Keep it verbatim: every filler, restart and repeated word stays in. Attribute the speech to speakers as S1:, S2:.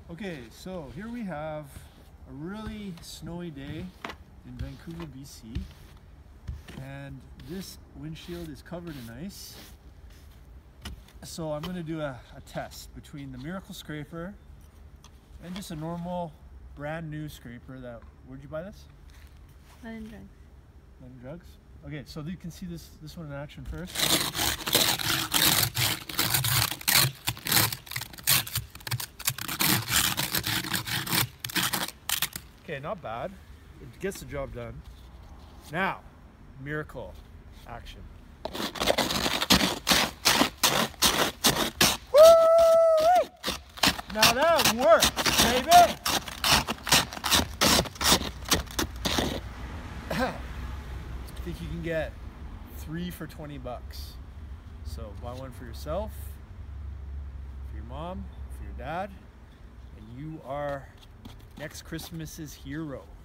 S1: Okay, so here we have a really snowy day in Vancouver, B C, and this windshield is covered in ice. So I'm going to do a, a test between the Miracle Scraper and just a normal brand new scraper. That, where'd you buy this?
S2: London Drugs.
S1: London Drugs? Okay, so you can see this, this one in action first. Okay, not bad. It gets the job done. Now, Miracle action. Woo! Now that works, baby! I think you can get three for twenty bucks. So buy one for yourself, for your mom, for your dad, and you are next Christmas's hero.